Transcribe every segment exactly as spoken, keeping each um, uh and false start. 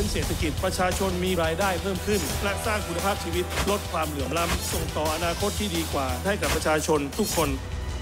เศรษฐกิจประชาชนมีรายได้เพิ่มขึ้นและสร้างคุณภาพชีวิตลดความเหลื่อมล้ำส่งต่ออนาคตที่ดีกว่าให้กับประชาชนทุกคน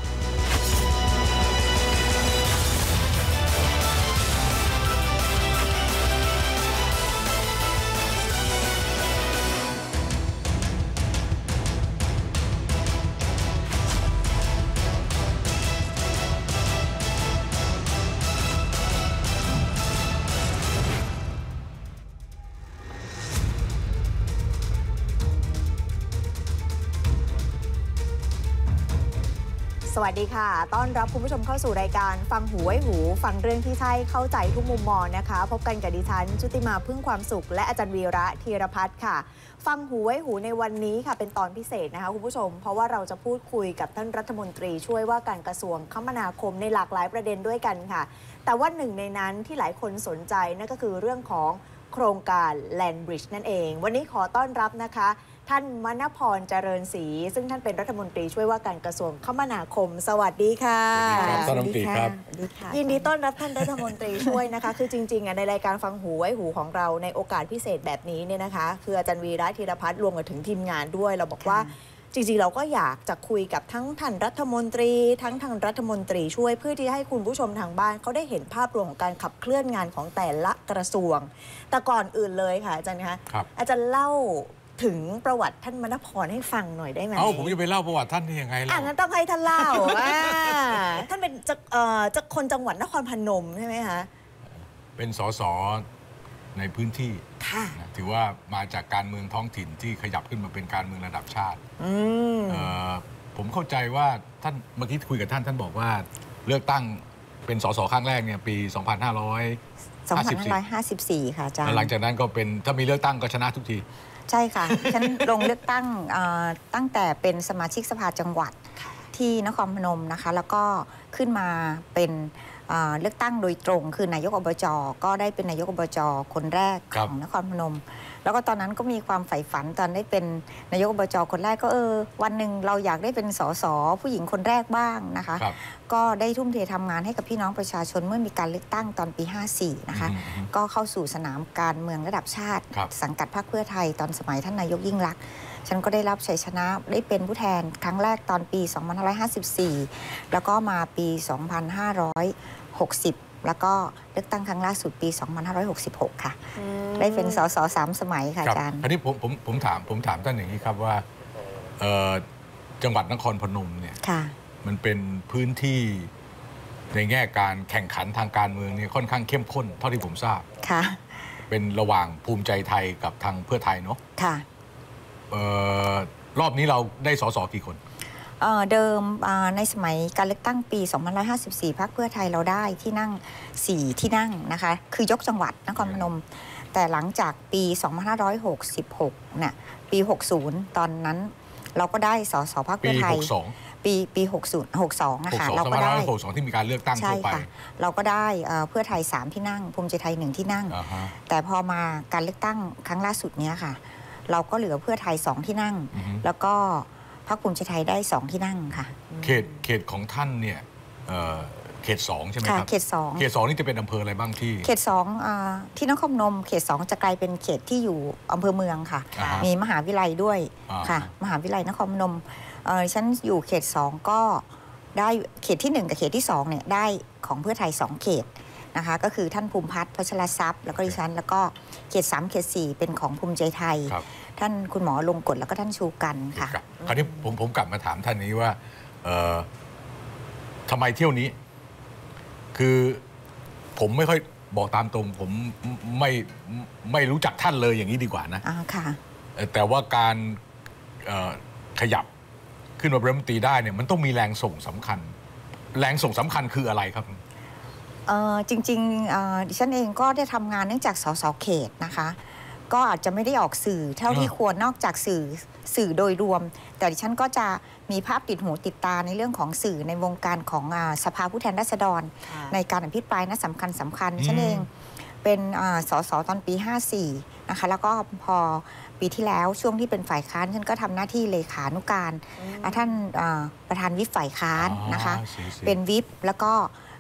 สวัสดีค่ะต้อนรับคุณผู้ชมเข้าสู่รายการฟังหูไว้หูฟังเรื่องที่ใช่เข้าใจทุกมุมมองนะคะพบกันกับดิฉันชุติมาพึ่งความสุขและอาจารย์วีระธีรพัฒน์ค่ะฟังหูไว้หูในวันนี้ค่ะเป็นตอนพิเศษนะคะคุณผู้ชมเพราะว่าเราจะพูดคุยกับท่านรัฐมนตรีช่วยว่าการกระทรวงคมนาคมในหลากหลายประเด็นด้วยกันค่ะแต่ว่าหนึ่งในนั้นที่หลายคนสนใจนั่นก็คือเรื่องของโครงการ Land Bridge นั่นเองวันนี้ขอต้อนรับนะคะท่านมณพรเจริญศรีซึ่งท่านเป็นรัฐมนตรีช่วยว่าการกระทรวงคมนาคมสวัสดีค่ะสวัสดีครับยินดีต้อนรับท่านรัฐมนตรีช่วยนะคะคือจริงๆในรายการฟังหูไว้หูของเราในโอกาสพิเศษแบบนี้เนี่ยนะคะคืออาจารย์วีระธีรพัฒน์รวมกับถึงทีมงานด้วยเราบอกว่าจริงๆเราก็อยากจะคุยกับทั้งท่านรัฐมนตรีทั้งทางรัฐมนตรีช่วยเพื่อที่ให้คุณผู้ชมทางบ้านเขาได้เห็นภาพรวมของการขับเคลื่อนงานของแต่ละกระทรวงแต่ก่อนอื่นเลยค่ะอาจารย์คะอาจารย์เล่าถึงประวัติท่านมณพรให้ฟังหน่อยได้ไหมเอ้าผมจะไปเล่าประวัติท่านได้ยังไงล่ะอ่ะงั้นต้องให้ท่านเล่า ท่านเป็นจะเอ่อจะคนจังหวัดนครพนมใช่ไหมคะเป็นสสในพื้นที่นะถือว่ามาจากการเมืองท้องถิ่นที่ขยับขึ้นมาเป็นการเมืองระดับชาติผมเข้าใจว่าท่านเมื่อกี้คุยกับท่านท่านบอกว่าเลือกตั้งเป็นสสครั้งแรกเนี่ยปี สองพันห้าร้อยห้าสิบสี่ ค่ะอาจารย์หลังจากนั้นก็เป็นถ้ามีเลือกตั้งก็ชนะทุกทีใช่ค่ะ ฉันลงเลือกตั้งตั้งแต่เป็นสมาชิกสภาจังหวัดที่นครพนมนะคะแล้วก็ขึ้นมาเป็นเลือกตั้งโดยตรงคือนายกอบจ.ก็ได้เป็นนายกอบจ.คนแรกของนครพนมแล้วก็ตอนนั้นก็มีความใฝ่ฝันตอนได้เป็นนายกอบจ.คนแรกก็เออวันหนึ่งเราอยากได้เป็นสสผู้หญิงคนแรกบ้างนะคะก็ได้ทุ่มเททำงานให้กับพี่น้องประชาชนเมื่อมีการเลือกตั้งตอนปีห้าสี่นะคะก็เข้าสู่สนามการเมืองระดับชาติสังกัดพรรคเพื่อไทยตอนสมัยท่านนายกยิ่งลักษณ์ฉันก็ได้รับชัยชนะได้เป็นผู้แทนครั้งแรกตอนปี สองพันห้าร้อยห้าสิบสี่ แล้วก็มาปี สองพันห้าร้อยหกสิบ แล้วก็เลือกตั้งครั้งล่าสุดปี สองพันห้าร้อยหกสิบหก ค่ะได้เป็นสสสามสมัยค่ะอาจารย์อันนี้ผมผมผมถามผมถามท่านอย่างนี้ครับว่าจังหวัดนครพนมเนี่ยมันเป็นพื้นที่ในแง่การแข่งขันทางการเมืองเนี่ยค่อนข้างเข้มข้นเท่าที่ผมทราบค่ะเป็นระหว่างภูมิใจไทยกับทางเพื่อไทยเนาะค่ะรอบนี้เราได้สสกี่คนเดิมในสมัยการเลือกตั้งปี สองพันห้าร้อยห้าสิบสี่ พรรคเพื่อไทยเราได้ที่นั่งสี่ที่นั่งนะคะคือยกจังหวัดนครพนมแต่หลังจากปี สองพันห้าร้อยหกสิบหก เนี่ยปีหกสิบตอนนั้นเราก็ได้สสพรรคเพื่อไทยปีปีหกสิบ หกสิบสองนะคะเราก็ได้หกสิบสองที่มีการเลือกตั้งทั่วไปเราก็ได้เพื่อไทยสามที่นั่งภูมิใจไทยหนึ่งที่นั่งแต่พอมาการเลือกตั้งครั้งล่าสุดเนี้ยค่ะเราก็เหลือเพื่อไทยสองที่นั่งแล้วก็พรรคภูมิใจไทยได้สองที่นั่งค่ะเขตเขตของท่านเนี่ยเขตสองใช่ไหมครับเขตสองเขตสองนี่จะเป็นอำเภออะไรบ้างที่เขตสองที่นครพนมเขตสองจะกลายเป็นเขตที่อยู่อำเภอเมืองค่ะมีมหาวิทยาลัยด้วยค่ะมหาวิทยาลัยนครพนมฉันอยู่เขตสองก็ได้เขตที่หนึ่งกับเขตที่สองเนี่ยได้ของเพื่อไทยสองเขตนะคะก็คือท่านภูมิพัฒน์พัชรทรัพย์แล้วก็ดิฉันแล้วก็เขตสามเขตสี่เป็นของภูมิใจไทยท่านคุณหมอลงกฎแล้วก็ท่านชูกันค่ะคราวนี้ผมผมกลับมาถามท่านนี้ว่าทำไมเที่ยวนี้คือผมไม่ค่อยบอกตามตรงผมไม่ไม่รู้จักท่านเลยอย่างนี้ดีกว่านะอ่าค่ะแต่ว่าการขยับขึ้นมาเป็นรัฐมนตรีได้เนี่ยมันต้องมีแรงส่งสำคัญแรงส่งสำคัญคืออะไรครับจริงๆดิฉันเองก็ได้ทำงานเนื่องจากสสเขตนะคะก็อาจจะไม่ได้ออกสื่อเท่าที่ควรนอกจากสื่อสื่อโดยรวมแต่ดิฉันก็จะมีภาพติดหูติดตาในเรื่องของสื่อในวงการของสภาผู้แทนราษฎรในการอภิปรายนัดสำคัญสำคัญฉันเองเป็นสสตอนปีห้าสี่นะคะแล้วก็พอปีที่แล้วช่วงที่เป็นฝ่ายค้านฉันก็ทำหน้าที่เลขานุการท่านประธานวิปฝ่ายค้านนะคะเป็นวิปแล้วก็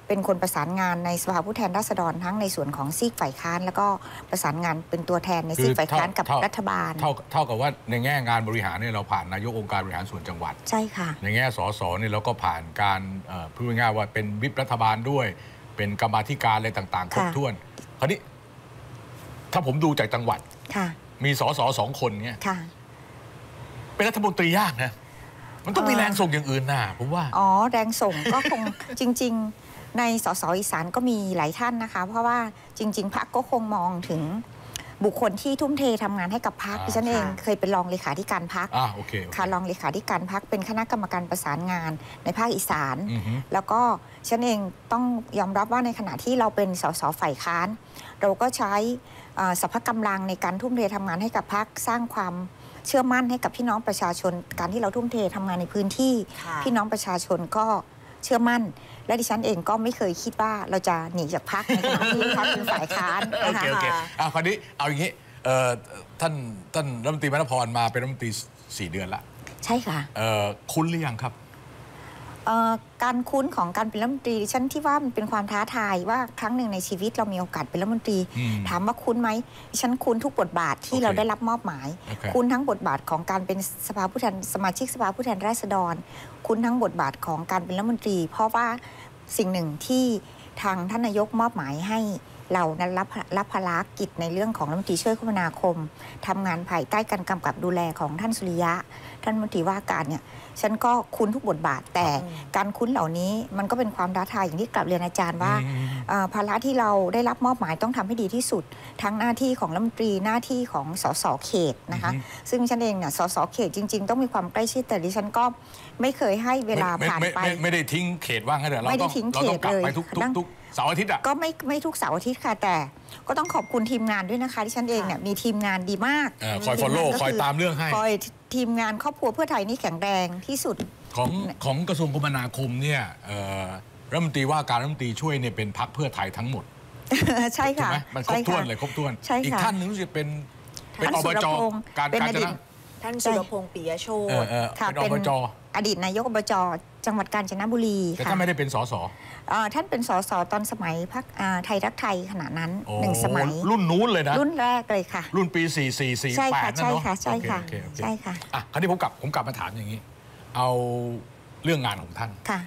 เป็นคนประสานงานในสภาผู้แทนราษฎรทั้งในส่วนของซีกฝ่ายค้านแล้วก็ประสานงานเป็นตัวแทนในซีกฝ่ายค้านกับรัฐบาลเท่าเท่ากับว่าในแง่งานบริหารเนี่ยเราผ่านนายกองค์การบริหารส่วนจังหวัดใช่ค่ะในแง่สสเนี่ยเราก็ผ่านการพูดง่ายๆว่าเป็นวิปรัฐบาลด้วยเป็นกรรมาธิการอะไรต่างๆครบถ้วนคราวนี้ถ้าผมดูจากจังหวัดมีสสสองคนเนี่ยเป็นรัฐมนตรียากนะมันต้องมีแรงส่งอย่างอื่นนะผมว่าอ๋อแรงส่งก็คง จริงๆในสสอีสานก็มีหลายท่านนะคะเพราะว่าจริงๆพรรคก็คงมองถึงบุคคลที่ทุ่มเททำงานให้กับพรรคดิฉันเองเคยเป็นรองเลขาธิการพรรคค่ะรองเลขาธิการพรรคเป็นคณะกรรมการประสานงานในภาคอีสานแล้วก็ฉันเองต้องยอมรับว่าในขณะที่เราเป็นสสฝ่ายค้านเราก็ใช้สรรพกำลังในการทุ่มเททำงานให้กับพรรคสร้างความเชื่อมั่นให้กับพี่น้องประชาชนการที่เราทุ่มเททำงานในพื้นที่พี่น้องประชาชนก็เชื่อมั่นและดิฉันเองก็ไม่เคยคิดว่าเราจะหนีจากพรรคในขณะที่พรรคเป็นฝ่ายค้านนะคะโอเคโอเคอ่ะคราวนี้เอาอย่างนี้ท่านท่านรัฐมนตรีมณพรมาเป็นรัฐมนตรีสี่เดือนละใช่ค่ะคุ้นหรือยังครับการคุ้นของการเป็นรัฐมนตรีฉันที่ว่ามันเป็นความท้าทายว่าครั้งหนึ่งในชีวิตเรามีโอกาสเป็นรัฐมนตรีถามว่าคุ้นไหมฉันคุ้นทุกบทบาทที่เราได้รับมอบหมายคุ้นทั้งบทบาทของการเป็นสภาผู้แทนสมาชิกสภาผู้แทนราษฎรคุ้นทั้งบทบาทของการเป็นรัฐมนตรีเพราะว่าสิ่งหนึ่งที่ทางท่านนายกมอบหมายให้เรานั้นรับรับภารกิจในเรื่องของรัฐมนตรีช่วยคมนาคมทำงานภายใต้การกำกับดูแลของท่านสุริยะท่านรัฐมนตรีว่าการเนี่ยฉันก็คุ้นทุกบทบาทแต่การคุ้นเหล่านี้มันก็เป็นความท้าทายอย่างที่กลับเรียนอาจารย์ว่าภาระที่เราได้รับมอบหมายต้องทำให้ดีที่สุดทั้งหน้าที่ของรัฐมนตรีหน้าที่ของสสเขตนะคะซึ่งฉันเองเนี่ยสสเขตจริงๆต้องมีความใกล้ชิดแต่ดิฉันก็ไม่เคยให้เวลาผ่านไปไม่ได้ทิ้งเขตว่างให้เดี๋ยวเราต้องเราต้องกลับไปทุกทุกเสาร์อาทิตย์อ่ะก็ไม่ไม่ทุกเสาร์อาทิตย์ค่ะแต่ก็ต้องขอบคุณทีมงานด้วยนะคะที่ฉันเองเนี่ยมีทีมงานดีมากคอย follow คอยตามเรื่องให้คอยทีมงานครอบครัวเพื่อไทยนี่แข็งแรงที่สุดของของกระทรวงคมนาคมเนี่ยรัฐมนตรีว่าการรัฐมนตรีช่วยเนี่ยเป็นพรรคเพื่อไทยทั้งหมดใช่ค่ะมันครบถ้วนเลยครบถ้วนอีกท่านหนึ่งรู้สึกเป็นเป็นอบจการการจนท่านสุรพงษ์ปิยโชติเป็นอบจอดีตนายกอบจจังหวัดกาญจนบุรีแต่ท่านไม่ได้เป็นสสท่านเป็นสสตอนสมัยพรรคไทยรักไทยขณะนั้นหนึ่งสมัยรุ่นนู้นเลยนะรุ่นแรกเลยค่ะรุ่นปีสี่สี่สี่ใช่แปค่ะดใช่ค่ะใช่ค่ะใช่ค่ะอ่ะคราวนี้ผมกลับผมกลับมาถามอย่างนี้เอาเรื่องงานของท่านค่ะ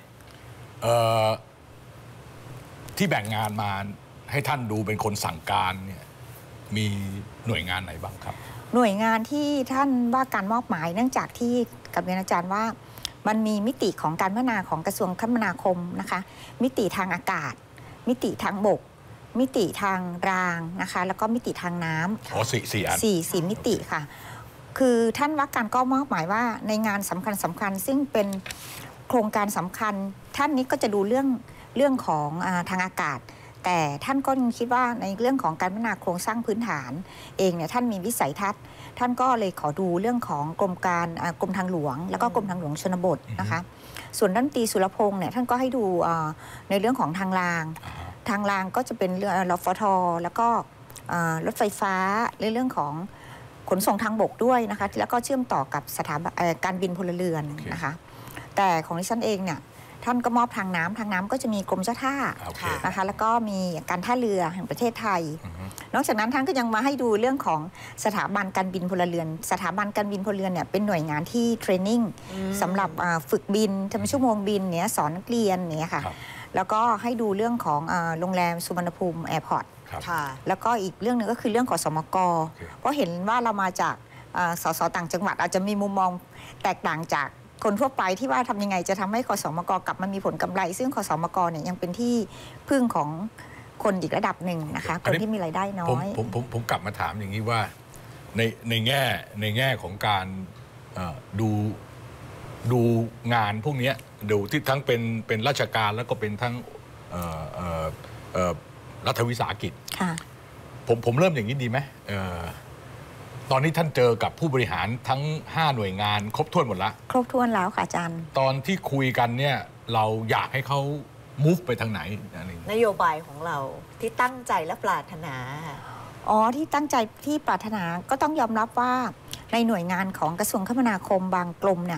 ที่แบ่งงานมาให้ท่านดูเป็นคนสั่งการเนี่ยมีหน่วยงานไหนบ้างครับหน่วยงานที่ท่านว่าการมอบหมายเนื่องจากที่กับเรียนอาจารย์ว่ามันมีมิติของการพัฒนาของกระทรวงคมนาคมนะคะมิติทางอากาศมิติทางบกมิติทางรางนะคะแล้วก็มิติทางน้ำอ๋อสี่สี่อันสี่สี่มิติค่ะคือท่านว่าการก็มอบหมายว่าในงานสำคัญสำคัญซึ่งเป็นโครงการสำคัญท่านนี้ก็จะดูเรื่องเรื่องของทางอากาศแต่ท่านก็คิดว่าในเรื่องของการพัฒนาโครงสร้างพื้นฐานเองเนี่ยท่านมีวิสัยทัศน์ท่านก็เลยขอดูเรื่องของกรมการกรมทางหลวงแล้วก็กรมทางหลวงชนบทนะคะส่วนรัฐมนตรีสุรพงษ์เนี่ยท่านก็ให้ดูในเรื่องของทางรางทางรางก็จะเป็นเรื่องรฟทแล้วก็รถไฟฟ้าในเรื่องของขนส่งทางบกด้วยนะคะแล้วก็เชื่อมต่อกับสถาบันการบินพลเรือนนะคะแต่ของดิฉันเองเนี่ยท่านก็มอบทางน้ำทางน้ำก็จะมีกรมเจ้าท่านะคะแล้วก็มีการท่าเรือแห่งประเทศไทยนอกจากนั้นท่านก็ยังมาให้ดูเรื่องของสถาบันการบินพลเรือนสถาบันการบินพลเรือนเนี่ยเป็นหน่วยงานที่เทรนนิ่งสำหรับฝึกบินทำชั่วโมงบินเนี่ยสอนนักเรียนเนี่ยค่ะแล้วก็ให้ดูเรื่องของโรงแรมสุวรรณภูมิแอร์พอร์ตแล้วก็อีกเรื่องหนึ่งก็คือเรื่องของสมกเพราะเห็นว่าเรามาจากสสต่างจังหวัดอาจจะมีมุมมองแตกต่างจากคนทั่วไปที่ว่าทำยังไงจะทำให้คสมกกลับมามีผลกำไร ซึ่งคสมกเนี่ยยังเป็นที่พึ่งของคนอีกระดับหนึ่งนะคะคนที่มีรายได้น้อยผมผมผมกลับมาถามอย่างนี้ว่าในในแง่ในแง่ของการดูดูงานพวกนี้ดูที่ทั้งเป็นเป็นราชการแล้วก็เป็นทั้งรัฐวิสาหกิจผมผมเริ่มอย่างนี้ดีไหมตอนนี้ท่านเจอกับผู้บริหารทั้งห้าหน่วยงานครบถ้วนหมดแล้วครบถ้วนแล้วค่ะอาจารย์ตอนที่คุยกันเนี่ยเราอยากให้เขา move ไปทางไหนนโยบายของเราที่ตั้งใจและปรารถนาอ๋อที่ตั้งใจที่ปรารถนาก็ต้องยอมรับว่าในหน่วยงานของกระทรวงคมนาคมบางกรมเนี่ย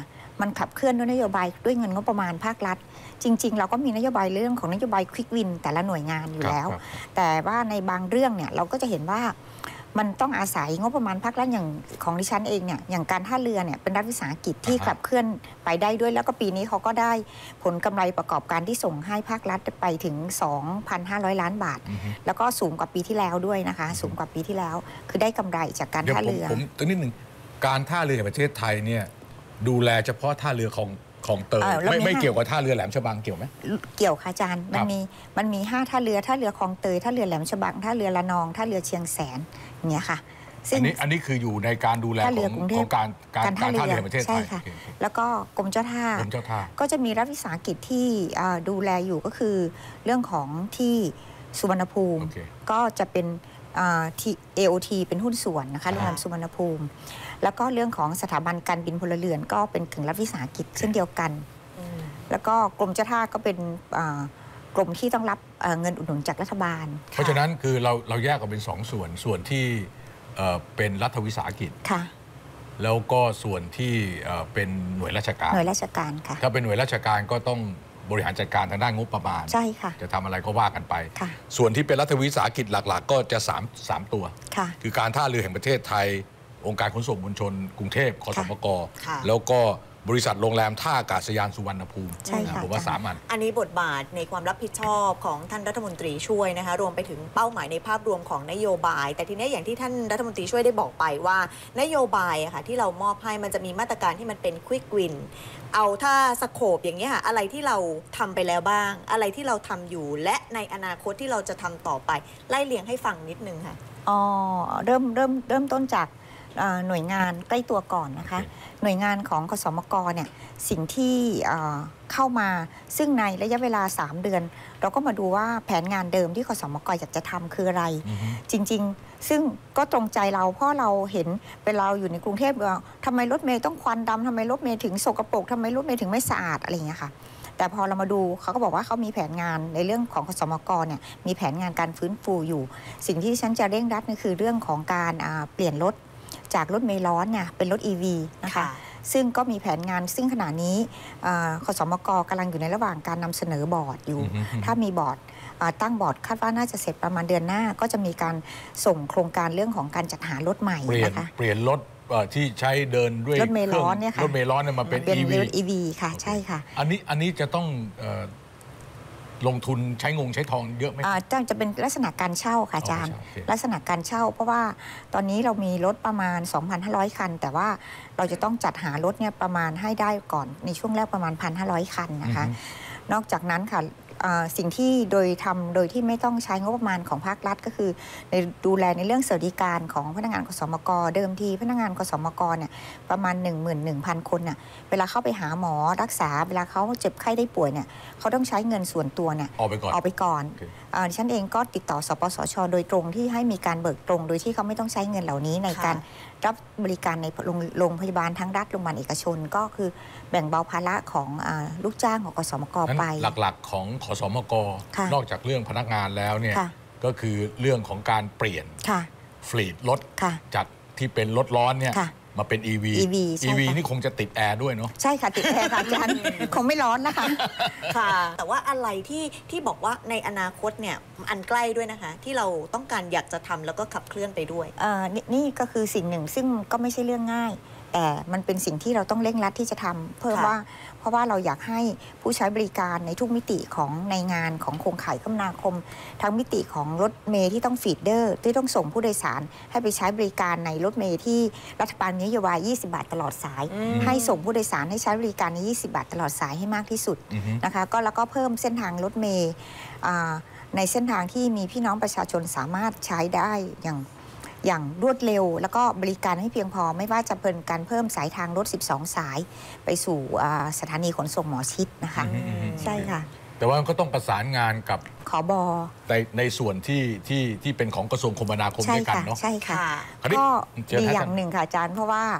มันขับเคลื่อนด้วยนโยบายด้วยเงินงบประมาณภาครัฐจริงๆเราก็มีนโยบายเรื่องของนโยบายควิกวินแต่ละหน่วยงานอยู่แล้วแต่ว่าในบางเรื่องเนี่ยเราก็จะเห็นว่ามันต้องอาศัยงบประมาณภาครัฐอย่างของดิฉันเองเนี่ยอย่างการท่าเรือเนี่ยเป็นรัฐวิสาหกิจที่ขับเคลื่อนไปได้ด้วยแล้วก็ปีนี้เขาก็ได้ผลกำไรประกอบการที่ส่งให้ภาครัฐไปถึง สองพันห้าร้อย ล้านบาทแล้วก็สูงกว่าปีที่แล้วด้วยนะคะสูงกว่าปีที่แล้วคือได้กำไรจากการท่าเรือผมตัวนิดหนึ่งการท่าเรือแห่งประเทศไทยเนี่ยดูแลเฉพาะท่าเรือของของเตยไม่ไม่เกี่ยวกับท่าเรือแหลมฉบังเกี่ยวไหมเกี่ยวค่ะอาจารย์มันมีมันมีห้าท่าเรือท่าเรือคลองเตยท่าเรือแหลมฉบังท่าเรือระนองท่าเรือเชียงแสนอย่างเงี้ยค่ะอันนี้อันนี้คืออยู่ในการดูแลของของการการการท่าเรือแห่งประเทศไทยแล้วก็กรมเจ้าท่าก็จะมีรัฐวิสาหกิจที่ดูแลอยู่ก็คือเรื่องของที่สุวรรณภูมิก็จะเป็นที่ เอ โอ ที เป็นหุ้นส่วนนะคะโรงแรมสุวรรณภูมิแล้วก็เรื่องของสถาบันการบินพลเรือนก็เป็นกึ่งรัฐวิสาหกิจเช่นเดียวกันแล้วก็กรมเจ้าท่าก็เป็นกรมที่ต้องรับเงินอุดหนุนจากรัฐบาลเพราะฉะนั้นคือเราเราแยกออกเป็นสองส่วนส่วนที่เป็นรัฐวิสาหกิจแล้วก็ส่วนที่เป็นหน่วยราชการหน่วยราชการค่ะถ้าเป็นหน่วยราชการก็ต้องบริหารจัดการทางด้านงบประมาณใช่ค่ะจะทำอะไรก็ว่ากันไปส่วนที่เป็นรัฐวิสาหกิจหลักๆก็จะสามสามตัวคือการท่าเรือแห่งประเทศไทยองค์การขนส่งมวลชนกรุงเทพคสมกแล้วก็บริษัทโรงแรมท่าอากาศยานสุวรรณภูมิผมว่าสามอันอันนี้บทบาทในความรับผิดชอบของท่านรัฐมนตรีช่วยนะคะรวมไปถึงเป้าหมายในภาพรวมของนโยบายแต่ทีนี้อย่างที่ท่านรัฐมนตรีช่วยได้บอกไปว่านโยบายอะค่ะที่เรามอบให้มันจะมีมาตรการที่มันเป็นควิกวินเอาถ้าสโคปอย่างนี้ค่ะอะไรที่เราทำไปแล้วบ้างอะไรที่เราทำอยู่และในอนาคตที่เราจะทำต่อไปไล่เลียงให้ฟังนิดนึงค่ะอ๋อเริ่มเริ่มเริ่มต้นจากหน่วยงานใกล้ตัวก่อนนะคะหน่วยงานของคสมกเนี่ยสิ่งที่เข้ามาซึ่งในระยะเวลาสามเดือนเราก็มาดูว่าแผนงานเดิมที่คสมกอยากจะทำคืออะไร mm-hmm. จริงๆซึ่งก็ตรงใจเราเพราะเราเห็นเป็นเราอยู่ในกรุงเทพว่าทำไมรถเมล์ต้องควันดำทำไมรถเมล์ถึงสกปรกทำไมรถเมล์ถึงไม่สะอาดอะไรอย่างเงี้ยค่ะแต่พอเรามาดูเขาก็บอกว่าเขามีแผนงานในเรื่องของคสมกเนี่ยมีแผนงานการฟื้นฟูอยู่สิ่งที่ฉันจะเร่งรัดนี่คือเรื่องของการเปลี่ยนรถจากรถเมล์ร้อนเนี่ยเป็นรถ อี วี นะคะซึ่งก็มีแผนงานซึ่งขณะนี้คสมกกำลังอยู่ในระหว่างการนำเสนอบอร์ดอยู่ ถ้ามีบอร์ดตั้งบอร์ดคาดว่าน่าจะเสร็จประมาณเดือนหน้าก็จะมีการส่งโครงการเรื่องของการจัดหารถใหม่นะคะเปลี่ยนรถที่ใช้เดินด้วยรถเมล์ร้อนเนี่ยค่ะรถเมล์ร้อนมาเป็น อี วีอี วี ค่ะใช่ค่ะอันนี้อันนี้จะต้องลงทุนใช้งงใช้ทองเยอะไหมอ่าจะเป็นลักษณะการเช่าค่ะอาจารย์ลักษณะการเช่าเพราะว่าตอนนี้เรามีรถประมาณ สองพันห้าร้อย คันแต่ว่าเราจะต้องจัดหารถเนี่ยประมาณให้ได้ก่อนในช่วงแรกประมาณ หนึ่งพันห้าร้อย คันนะคะนอกจากนั้นค่ะสิ่งที่โดยทำโดยที่ไม่ต้องใช้งบประมาณของภาครัฐก็คือในดูแลในเรื่องสวัสดิการของพนักงานคสมกเดิมทีพนักงานคสมกเนี่ยประมาณ หนึ่งหมื่นหนึ่งพัน คนเนี่ยเวลาเข้าไปหาหมอรักษาเวลาเขาเจ็บไข้ได้ป่วยเนี่ยเขาต้องใช้เงินส่วนตัวเนี่ยออกไปก่อนออกไปก่อนดิฉันเองก็ติดต่อสปสช.โดยตรงที่ให้มีการเบิกตรงโดยที่เขาไม่ต้องใช้เงินเหล่านี้ในการรับบริการในโรงพยาบาลทั้งรัฐโรงพยาบาลเอกชนก็คือแบ่งเบาภาระของลูกจ้างของคสมกไปหลักๆของคสมกนอกจากเรื่องพนักงานแล้วเนี่ยก็คือเรื่องของการเปลี่ยนฟลีดรถจากที่เป็นรถร้อนเนี่ยมาเป็น อี วีอี วีอี วี นี่คงจะติดแอร์ด้วยเนาะใช่ค่ะติดแอร์ค่ะอาจารย์คงไม่ร้อนนะคะค่ะแต่ว่าอะไรที่ที่บอกว่าในอนาคตเนี่ยอันใกล้ด้วยนะคะที่เราต้องการอยากจะทำแล้วก็ขับเคลื่อนไปด้วยเอ่อ น, นี่ก็คือสิ่งหนึ่งซึ่งก็ไม่ใช่เรื่องง่ายแต่มันเป็นสิ่งที่เราต้องเร่งรัดที่จะทำเพื่อว่าเพราะว่าเราอยากให้ผู้ใช้บริการในทุกมิติของในงานของโครงข่ายคมนาคมทั้งมิติของรถเมล์ที่ต้องฟีดเดอร์ที่ต้องส่งผู้โดยสารให้ไปใช้บริการในรถเมล์ที่รัฐบาลมีนโยบายยี่สิบบาทตลอดสายให้ส่งผู้โดยสารให้ใช้บริการในยี่สิบบาทตลอดสายให้มากที่สุดนะคะก็แล้วก็เพิ่มเส้นทางรถเมล์ในเส้นทางที่มีพี่น้องประชาชนสามารถใช้ได้อย่างอย่างรวดเร็วแล้วก็บริการให้เพียงพอไม่ว่าจะเป็นการเพิ่มสายทางรถสิบสองสายไปสู่สถานีขนส่งหมอชิดนะคะใช่ค่ะแต่ว่าก็ต้องประสานงานกับขบในในส่วนที่ที่ที่เป็นของกระทรวงคมนาคมด้วยกันเนาะใช่ค่ะก็ดีอย่างหนึ่งค่ะอาจารย์เพราะว่า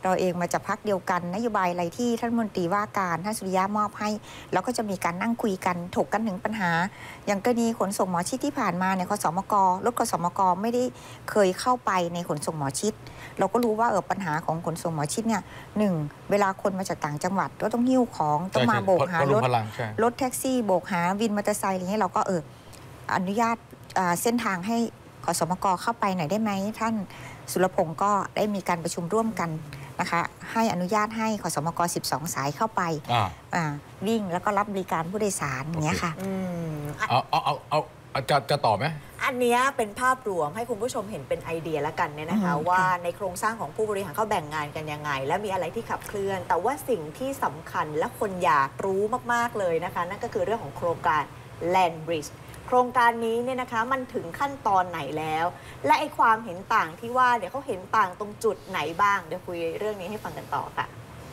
เราเองมาจากพรรคเดียวกันนโยบายอะไรที่ท่านรัฐมนตรีว่าการท่านสุริยะมอบให้เราก็จะมีการนั่งคุยกันถกกันถึงปัญหา อย่างกรณีขนส่งหมอชิดที่ผ่านมาเนี่ยขสมกรถขสมกไม่ได้เคยเข้าไปในขนส่งหมอชิดเราก็รู้ว่าเออปัญหาของขนส่งหมอชิดเนี่ยหนึ่งเวลาคนมาจากต่างจังหวัดก็ต้องหิ้วของต้องมาโบกหารถรถแท็กซี่โบกหาวินมอเตอร์ไซค์อะไรเงี้ยเราก็เอออนุญาตเส้นทางให้ขสมกเข้าไปหน่อยได้ไหมท่านสุรพงศ์ก็ได้มีการประชุมร่วมกันนะคะให้อนุญาตให้ขสมกสิบสองสายเข้าไปวิ่งแล้วก็รับบริการผู้โดยสารอย่างเงี้ยค่ะเอาเอาเอาเอาจะจะต่อไหมอันนี้เป็นภาพรวมให้คุณผู้ชมเห็นเป็นไอเดียแล้วกันเนี่ยนะคะว่าในโครงสร้างของผู้บริหารเขาแบ่งงานกันยังไงและมีอะไรที่ขับเคลื่อนแต่ว่าสิ่งที่สำคัญและคนอยากรู้มากๆเลยนะคะนั่นก็คือเรื่องของโครงการ Land Bridge โครงการนี้เนี่ยนะคะมันถึงขั้นตอนไหนแล้วและไอความเห็นต่างที่ว่าเดี๋ยวเขาเห็นต่างตรงจุดไหนบ้างเดี๋ยวคุยเรื่องนี้ให้ฟังกันต่อค่ะ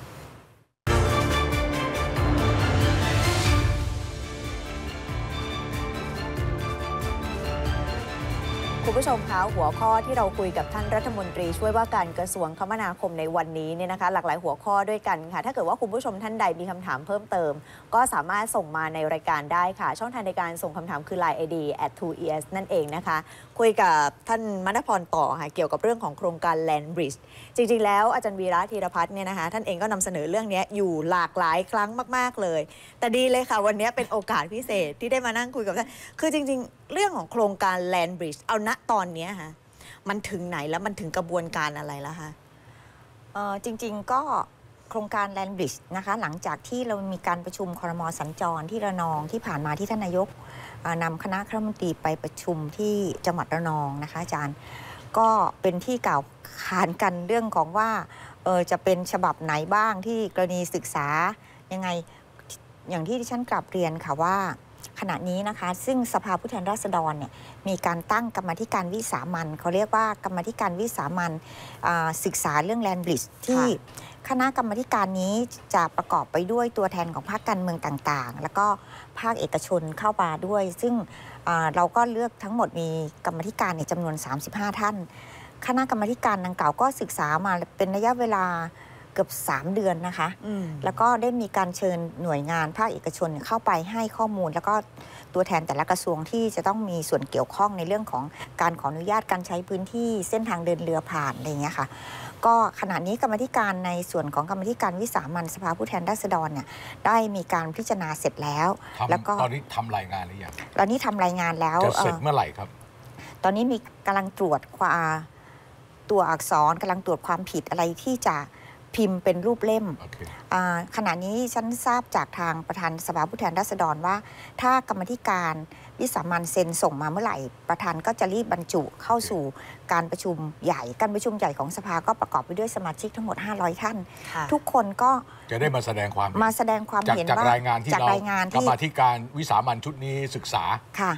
คุณผู้ชมคะหัวข้อที่เราคุยกับท่านรัฐมนตรีช่วยว่าการกระทรวงคมนาคมในวันนี้เนี่ยนะคะหลากหลายหัวข้อด้วยกันค่ะถ้าเกิดว่าคุณผู้ชมท่านใดมีคำถามเพิ่มเติมก็สามารถส่งมาในรายการได้ค่ะช่องทางในการส่งคำถามคือ ไลน์ ไอ ดี แอท ทู อี เอส นั่นเองนะคะคุยกับท่านมณพรต่อค่ะเกี่ยวกับเรื่องของโครงการ Land Bridge จริงๆแล้วอาจารย์วีระธีรพัฒน์เนี่ยนะคะท่านเองก็นำเสนอเรื่องนี้อยู่หลากหลายครั้งมากๆเลยแต่ดีเลยค่ะวันนี้เป็นโอกาสพิเศษที่ได้มานั่งคุยกับท่านคือจริงๆเรื่องของโครงการ Land Bridge เอาณตอนนี้ค่ะมันถึงไหนแล้วมันถึงกระบวนการอะไรแล้วคะเอ่อจริงๆก็โครงการ Land Bridge นะคะหลังจากที่เรามีการประชุมครม.สัญจรที่ระนองที่ผ่านมาที่ท่านนายกนำคณะรัฐมนตรีไปประชุมที่จังหวัดระนองนะคะอาจารย์ก็เป็นที่กล่าวขานกันเรื่องของว่าเออจะเป็นฉบับไหนบ้างที่กรณีศึกษายังไงอย่างที่ดิฉันกลับเรียนค่ะว่าขณะนี้นะคะซึ่งสภาผู้แทนราษฎรเนี่ยมีการตั้งกรรมาธิการวิสามัญเขาเรียกว่ากรรมาธิการวิสามัญศึกษาเรื่อง Land Bridge ที่คณะกรรมาธิการนี้จะประกอบไปด้วยตัวแทนของพรรคการเมืองต่างๆแล้วก็ภาคเอกชนเข้ามาด้วยซึ่งเราก็เลือกทั้งหมดมีกรรมาธิการในจำนวนสามสิบห้าท่านคณะกรรมาธิการดังกล่าวก็ศึกษามาเป็นระยะเวลาเกือบสามเดือนนะคะแล้วก็ได้มีการเชิญหน่วยงานภาคเอกชนเข้าไปให้ข้อมูลแล้วก็ตัวแทนแต่ละกระทรวงที่จะต้องมีส่วนเกี่ยวข้องในเรื่องของการขออนุญาตการใช้พื้นที่เส้นทางเดินเรือผ่านอะไรอย่างเงี้ยค่ะก็ขณะนี้กรรมธิการในส่วนของกรรมธิการวิสามัญสภาผู้แทนราษฎรเนี่ยได้มีการพิจารณาเสร็จแล้วแล้วก็ตอนนี้ทำรายงานหรือยังตอนนี้ทำรายงานแล้วจะเสร็จเมื่อไหร่ครับตอนนี้มีกำลังตรวจความตัวอักษรกำลังตรวจความผิดอะไรที่จะพิมพ์เป็นรูปเล่ม okay. ขณะนี้ฉันทราบจากทางประธานสภาผู้แทนราษฎรว่าถ้ากรรมธิการวิสามัญเซ็นส่งมาเมื่อไหร่ประธานก็จะรีบบรรจุเข้าสู่การประชุมใหญ่การประชุมใหญ่ของสภาก็ประกอบไปด้วยสมาชิกทั้งหมดห้าร้อยท่านทุกคนก็จะได้มาแสดงความมาแสดงความเห็นว่าจากรายงานที่เรากรรมธิการวิสามัญชุดนี้ศึกษาค่ะ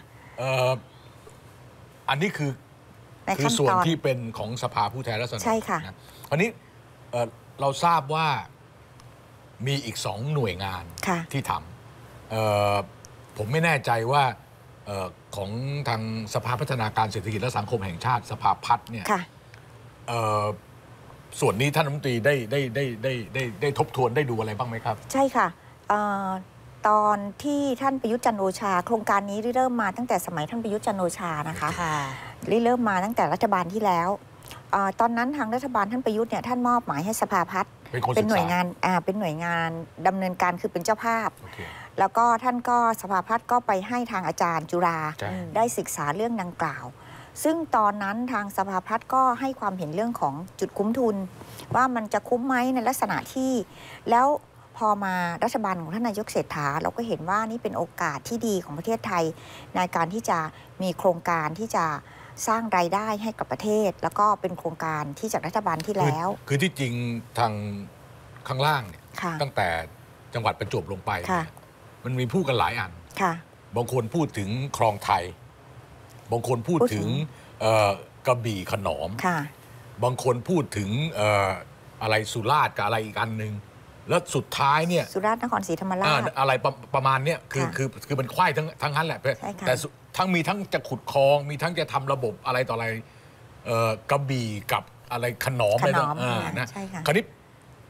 อันนี้คือคือส่วนที่เป็นของสภาผู้แทนราษฎรใช่ค่ะอันนี้เราทราบว่ามีอีกสองหน่วยงานที่ทำผมไม่แน่ใจว่าของทางสภาพัฒนาการเศรษฐกิจและสังคมแห่งชาติสภาพัฒน์เนี่ยส่วนนี้ท่านรัฐมนตรีได้ได้ได้ได้ได้ได้ทบทวนได้ดูอะไรบ้างไหมครับใช่ค่ะตอนที่ท่านประยุทธ์จันทร์โอชาโครงการนี้เริ่มมาตั้งแต่สมัยท่านประยุทธ์จันทร์โอชานะคะเริ่มมาตั้งแต่รัฐบาลที่แล้วตอนนั้นทางรัฐบาลท่านประยุทธ์เนี่ยท่านมอบหมายให้สภาพัฒน์เป็นหน่วยงานเป็นหน่วยงานดำเนินการคือเป็นเจ้าภาพ okay. แล้วก็ท่านก็สภาพัฒน์ก็ไปให้ทางอาจารย์จุฬาได้ศึกษาเรื่องดังกล่าวซึ่งตอนนั้นทางสภาพัฒน์ก็ให้ความเห็นเรื่องของจุดคุ้มทุนว่ามันจะคุ้มไหมในลักษณะที่แล้วพอมารัฐบาลของท่านนายกเศรษฐาเราก็เห็นว่านี่เป็นโอกาสที่ดีของประเทศไทยในการที่จะมีโครงการที่จะสร้างรายได้ให้กับประเทศแล้วก็เป็นโครงการที่จากรัฐบาลที่แล้วคือที่จริงทางข้างล่างเนี่ยตั้งแต่จังหวัดประจวบลงไปมันมีพูดกันหลายอันบางคนพูดถึงคลองไทยบางคนพูดถึงกระบี่ขนอมบางคนพูดถึงอะไรสุราษฎร์กับอะไรอีกอันหนึ่งแล้วสุดท้ายเนี่ยสุราษฎร์นครศรีธรรมราชอะไรประมาณเนี้ยคือคือคือมันควายทั้งทั้งนั้นแหละแต่ทั้งมีทั้งจะขุดคลองมีทั้งจะทำระบบอะไรต่ออะไรกระบี่กับอะไรขนอมอะไรต่างๆนะคราวนี้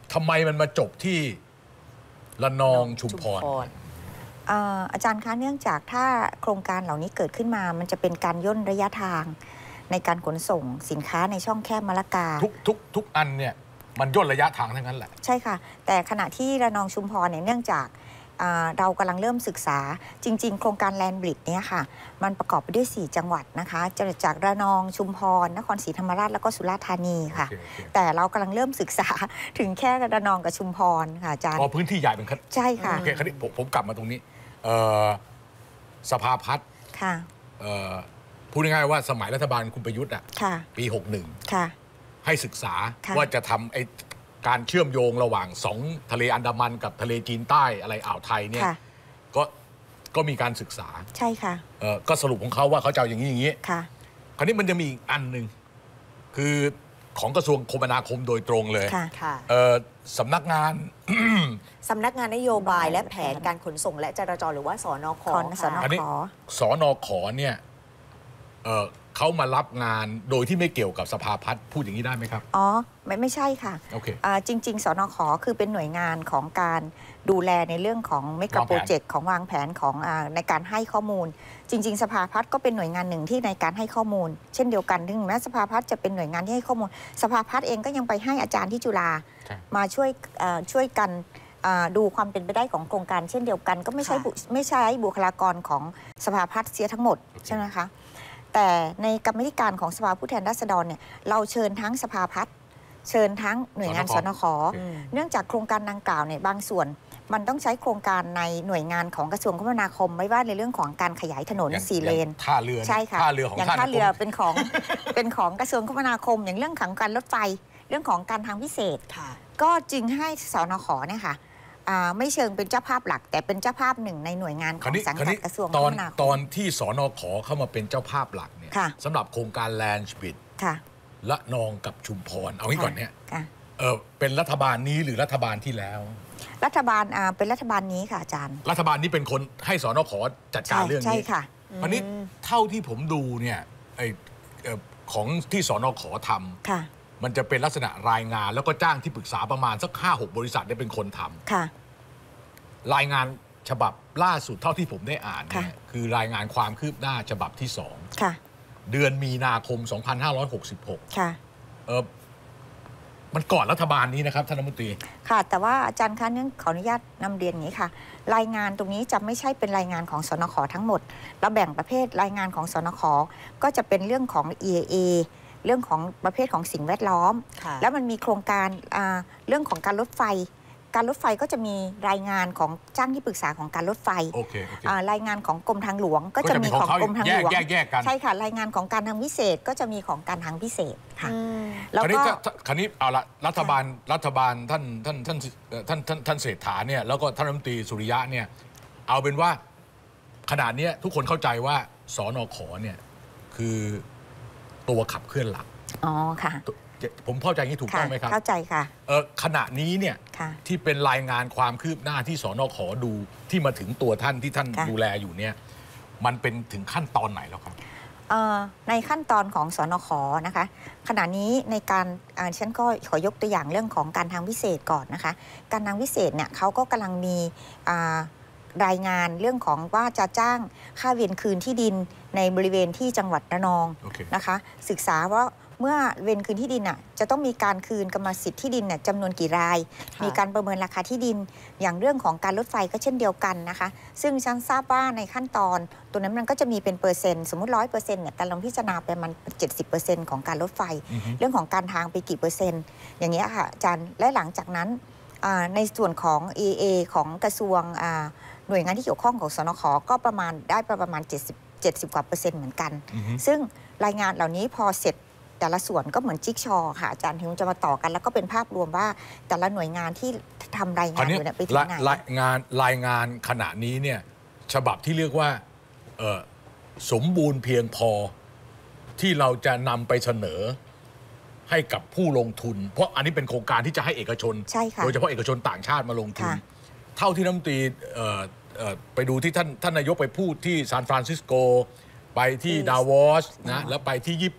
ทำไมมันมาจบที่ระนองชุมพรอ่าอาจารย์คะเนื่องจากถ้าโครงการเหล่านี้เกิดขึ้นมามันจะเป็นการย่นระยะทางในการขนส่งสินค้าในช่องแคบมะละกาทุกทุกทุกอันเนี่ยมันย่นระยะทางทั้งนั้นแหละใช่ค่ะแต่ขณะที่ระนองชุมพรเนี่ยเนื่องจากเรากำลังเริ่มศึกษาจริงๆโครงการแลนด์บริดเนี่ยค่ะมันประกอบไปด้วยสี่จังหวัดนะคะจะจากระนองชุมพรนครศรีธรรมราชแล้วก็สุราษฎร์ธานีค่ะ okay, okay. แต่เรากำลังเริ่มศึกษาถึงแค่ระนองกับชุมพรค่ะอาจารย์พอพื้นที่ใหญ่เป็นคันใช่ค่ะโอเคคราวนี้ผมผมกลับมาตรงนี้สภาพัฒน์ค่ะพูดง่ายๆว่าสมัยรัฐบาลคุณประยุทธ์อ่ะปีหกสิบเอ็ดค่ะให้ศึกษาว่าจะทำไอการเชื่อมโยงระหว่างสองทะเลอันดามันกับทะเลจีนใต้อะไรอ่าวไทยเนี่ยก็ก็มีการศึกษาใช่ค่ะก็สรุปของเขาว่าเขาจะเอาอย่างนี้อย่างนี้ค่ะคราวนี้มันจะมีอีกอันหนึ่งคือของกระทรวงคมนาคมโดยตรงเลยค่ะสำนักงานสำนักงานนโยบายและแผนการขนส่งและจราจรหรือว่าสนค. อันนี้สนค.เนี่ยเขามารับงานโดยที่ไม่เกี่ยวกับสภาพัฒน์พูดอย่างนี้ได้ไหมครับอ๋อไม่ไม่ใช่ค่ะโอเคจริงๆสนค.คือเป็นหน่วยงานของการดูแลในเรื่องของเมกะโปรเจกต์ของวางแผนของในการให้ข้อมูลจริงๆสภาพัฒน์ก็เป็นหน่วยงานหนึ่งที่ในการให้ข้อมูลเช่นเดียวกันถึงแม้สภาพัฒน์จะเป็นหน่วยงานที่ให้ข้อมูลสภาพัฒน์เองก็ยังไปให้อาจารย์ที่จุฬามาช่วยช่วยกันดูความเป็นไปได้ของโครงการเช่นเดียวกันก็ไม่ใช่ไม่ใช่บุคลากรของสภาพัฒน์เสียทั้งหมดใช่ไหมคะแต่ในกรรมธิการของสภาผู้แทนราษฎรเนี่ยเราเชิญทั้งสภาพัฒน์เชิญทั้งหน่วยงานสนค.เนื่องจากโครงการดังกล่าวเนี่ยบางส่วนมันต้องใช้โครงการในหน่วยงานของกระทรวงคมนาคมไม่ว่าในเรื่องของการขยายถนนสี่เลนท่าเรือใช่ค่ะท่าเรือของอย่างท่าเรือเป็นของเป็นของกระทรวงคมนาคมอย่างเรื่องของการรถไฟเรื่องของการทางพิเศษก็จึงให้สนค.เนี่ยค่ะไม่เชิงเป็นเจ้าภาพหลักแต่เป็นเจ้าภาพหนึ่งในหน่วยงานของสังกัดกระทรวงคมนาคมตอนที่สนค.เข้ามาเป็นเจ้าภาพหลักเนี่ยสำหรับโครงการแลนด์สปิดละนองกับชุมพรเอางี้ก่อนเนี่ยเออเป็นรัฐบาลนี้หรือรัฐบาลที่แล้วรัฐบาลเป็นรัฐบาลนี้ค่ะอาจารย์รัฐบาลนี้เป็นคนให้สนค.จัดการเรื่องนี้ใช่ค่ะอันนี้เท่าที่ผมดูเนี่ยไอของที่สนค.ทำมันจะเป็นลักษณะรายงานแล้วก็จ้างที่ปรึกษาประมาณสักห้าหกบริษัทได้เป็นคนทำค่ะรายงานฉบับล่าสุดเท่าที่ผมได้อ่านเนี่ยคือรายงานความคืบหน้าฉบับที่สองเดือนมีนาคมสองพันห้าร้อยหกสิบหกค่ะเออมันก่อนรัฐบาลนี้นะครับท่านรัฐมนตรีค่ะแต่ว่าอาจารย์คะเนี่ยขออนุญาตนำเรียนอย่างนี้ค่ะรายงานตรงนี้จะไม่ใช่เป็นรายงานของสนค.ทั้งหมดเราแบ่งประเภทรายงานของสนค.ก็จะเป็นเรื่องของ อี เอ เอ เรื่องของประเภทของสิ่งแวดล้อมแล้วมันมีโครงการเรื่องของการรถไฟการรถไฟก็จะมีรายงานของจ้างที่ปรึกษาของการรถไฟ okay, okay. รายงานของกรมทางหลวงก็จะมีของกรมทางหลวงใช่ค่ะรายงานของการทางพิเศษก็จะมีของการทางพิเศษค่ะแล้วก็คราวนี้เอาละรัฐบาลรัฐบาลท่านท่านท่านท่านท่านท่านเศรษฐาเนี่ยแล้วก็ท่านรัฐมนตรีสุริยะเนี่ยเอาเป็นว่าขนาดนี้ทุกคนเข้าใจว่าสนค.เนี่ยคือตัวขับเคลื่อนหลักอ๋อค่ะผมเข้าใจอย่างนี้ถูกต้องไหมครับเข้าใจค่ะเออขณะนี้เนี่ยที่เป็นรายงานความคืบหน้าที่สนค.ดูที่มาถึงตัวท่านที่ท่านดูแลอยู่เนี่ยมันเป็นถึงขั้นตอนไหนแล้วครับในขั้นตอนของสนค.นะคะขณะนี้ในการฉันก็ขอยกตัวอย่างเรื่องของการทางพิเศษก่อนนะคะการทางพิเศษเนี่ยเขาก็กำลังมีรายงานเรื่องของว่าจะจ้างค่าเวียนคืนที่ดินในบริเวณที่จังหวัดระนอง okay. นะคะศึกษาว่าเมื่อเวียนคืนที่ดินน่ะจะต้องมีการคืนกรรมสิทธิ์ที่ดินน่ะจำนวนกี่รายมีการประเมินราคาที่ดินอย่างเรื่องของการรถไฟก็เช่นเดียวกันนะคะซึ่งฉันทราบว่าในขั้นตอนตัวนั้นมันก็จะมีเป็นเปอร์เซ็นต์สมมุติร้อยเปอร์เซ็นต์เนี่ยการลงพิจารณาไปมันเจ็ดสิบเปอร์เซ็นต์ของการรถไฟ เรื่องของการทางไปกี่เปอร์เซ็นต์อย่างเงี้ยค่ะอาจารย์และหลังจากนั้นในส่วนของ เอ เอ ของกระทรวงหน่วยงานที่เกี่ยวข้องของสนค.ก็ประมาณได้ประมาณเจ็ดสิบ เจ็ดสิบกว่าเปอร์เซ็นต์เหมือนกันซึ่งรายงานเหล่านี้พอเสร็จแต่ละส่วนก็เหมือนจิ๊กชอค่ะอาจารย์ถึงจะมาต่อกันแล้วก็เป็นภาพรวมว่าแต่ละหน่วยงานที่ทำรายงานอยู่เนี่ยไปถึงไหนรายงานรายงานขณะนี้เนี่ยฉบับที่เรียกว่าสมบูรณ์เพียงพอที่เราจะนำไปเสนอให้กับผู้ลงทุนเพราะอันนี้เป็นโครงการที่จะให้เอกชนโดยเฉพาะเอกชนต่างชาติมาลงทุนเท่าที่รัฐมนตรีไปดูที่ท่านท่านนายกไปพูดที่ซานฟรานซิสโกไปที่ดาวอสนะแล้วไปที่ญี่ปุ่น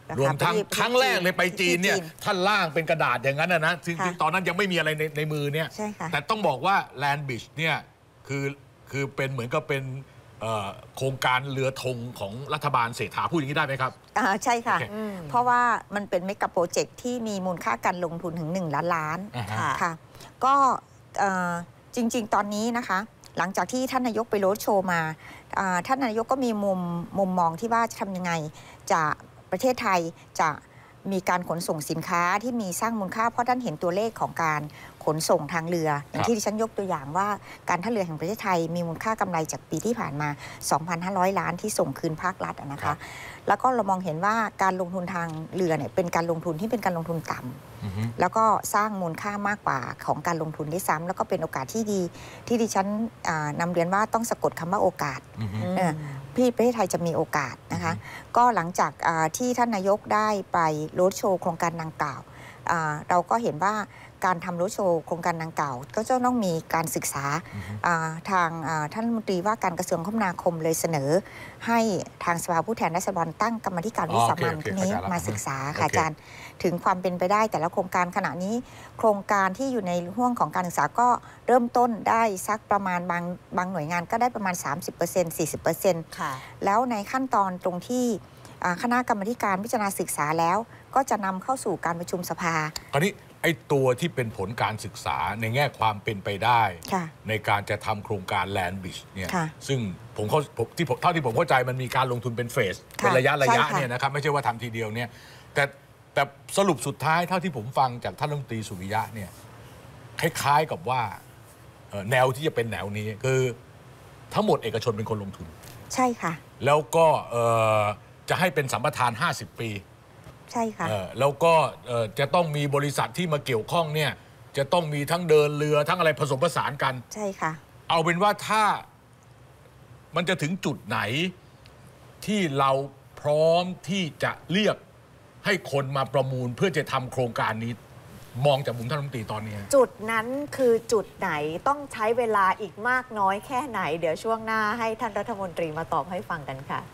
รวมทั้งครั้งแรกเลยไปจีนเนี่ยท่านล่างเป็นกระดาษอย่างนั้นนะจริงๆตอนนั้นยังไม่มีอะไรในในมือเนี่ยแต่ต้องบอกว่าแลนด์บริดจ์เนี่ยคือคือเป็นเหมือนกับเป็นโครงการเรือธงของรัฐบาลเศรษฐาพูดอย่างนี้ได้ไหมครับอ่าใช่ค่ะ okay. เพราะว่ามันเป็นเมกะโปรเจกต์ที่มีมูลค่าการลงทุนถึงหนึ่งล้านล้าน uh-huh. ค่ะก็จริงๆตอนนี้นะคะหลังจากที่ท่านนายกไปโรดโชว์มาท่านนายกก็มีมุมมุมมองที่ว่าจะทำยังไงจะประเทศไทยจะมีการขนส่งสินค้าที่มีสร้างมูลค่าเพราะท่านเห็นตัวเลขของการขนส่งทางเรืออย่างที่ดิฉันยกตัวอย่างว่าการท่าเรือแห่งประเทศไทยมีมูลค่ากำไรจากปีที่ผ่านมา สองพันห้าร้อย ล้านที่ส่งคืนภาครัฐนะคะแล้วก็เรามองเห็นว่าการลงทุนทางเรือเนี่ยเป็นการลงทุนที่เป็นการลงทุนต่ำแล้วก็สร้างมูลค่ามากกว่าของการลงทุนด้วยซ้ำแล้วก็เป็นโอกาสที่ดีที่ดิฉันนำเรียนว่าต้องสะกดคำว่าโอกาสพี่ประเทศไทยจะมีโอกาสนะคะก็หลังจากที่ท่านนายกได้ไปโรดโชว์โครงการดังกล่าวเราก็เห็นว่าการทำโรดโชว์โครงการดังกล่าวก็จะต้องมีการศึกษาทางท่านรัฐมนตรีว่าการกระทรวงคมนาคมเลยเสนอให้ทางสภาผู้แทนราษฎรตั้งกรรมธิการวิสามัญนี้มาศึกษาค่ะอาจารย์ถึงความเป็นไปได้แต่ละโครงการขณะนี้โครงการที่อยู่ในห่วงของการศึกษาก็เริ่มต้นได้สักประมาณบางบางหน่วยงานก็ได้ประมาณ สามสิบเปอร์เซ็นต์ สี่สิบเปอร์เซ็นต์ ค่ะแล้วในขั้นตอนตรงที่คณะกรรมการพิจารณาศึกษาแล้วก็จะนำเข้าสู่การประชุมสภาคราวนี้ไอ้ตัวที่เป็นผลการศึกษาในแง่ความเป็นไปได้ในการจะทำโครงการแลนด์บริดจ์เนี่ยซึ่งผมเขาที่เท่าที่ผมเข้าใจมันมีการลงทุนเป็นเฟสเป็นระยะระยะเนี่ยนะครับไม่ใช่ว่าทำทีเดียวเนี่ยแต่แต่สรุปสุดท้ายเท่าที่ผมฟังจากท่านรัฐมนตรีสุริยะเนี่ยคล้ายๆกับว่าแนวที่จะเป็นแนวนี้คือทั้งหมดเอกชนเป็นคนลงทุนใช่ค่ะแล้วก็จะให้เป็นสัมปทานห้าสิบปีใช่ค่ะแล้วก็จะต้องมีบริษัทที่มาเกี่ยวข้องเนี่ยจะต้องมีทั้งเดินเรือทั้งอะไรผสมผสานกันใช่ค่ะเอาเป็นว่าถ้ามันจะถึงจุดไหนที่เราพร้อมที่จะเรียกให้คนมาประมูลเพื่อจะทำโครงการนี้มองจากมุมท่านรัฐมนตรีตอนนี้จุดนั้นคือจุดไหนต้องใช้เวลาอีกมากน้อยแค่ไหนเดี๋ยวช่วงหน้าให้ท่านรัฐมนตรีมาตอบให้ฟังกันค่ะ